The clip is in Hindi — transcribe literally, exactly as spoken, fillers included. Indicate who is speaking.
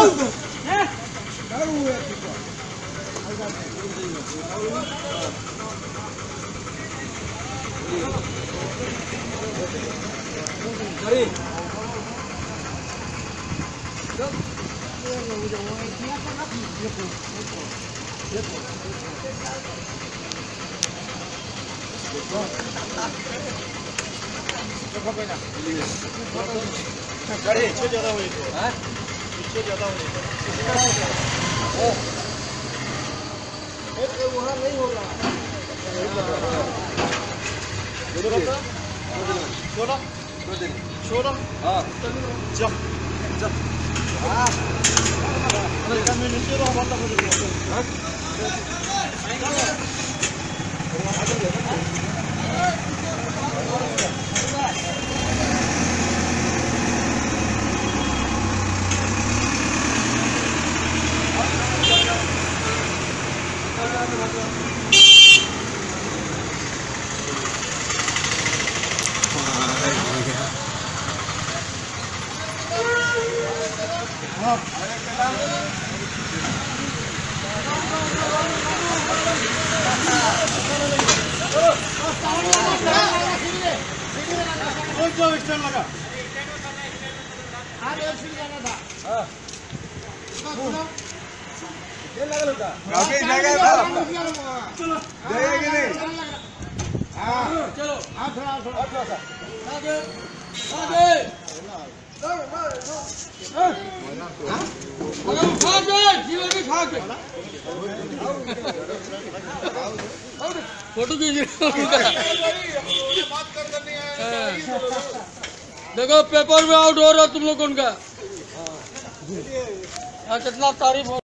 Speaker 1: गाड़ी छह ज्यादा हुई तो हाँ छह ज्यादा हुई तो वहाँ नहीं होगा छोड़ा छोड़ा हाँ जब जब हाँ कमी नीचे तो हमारा कुछ नहीं हाँ लगा ये लगा लगा काफी जगह था जगह की नहीं हाँ चलो हाँ थोड़ा थोड़ा थोड़ा सा आगे आगे अगर खा के जिलेबी खा के फोटो कीजिए देखो पेपर में आउट हो रहा तुम लोग उनका कितना तारीफ हो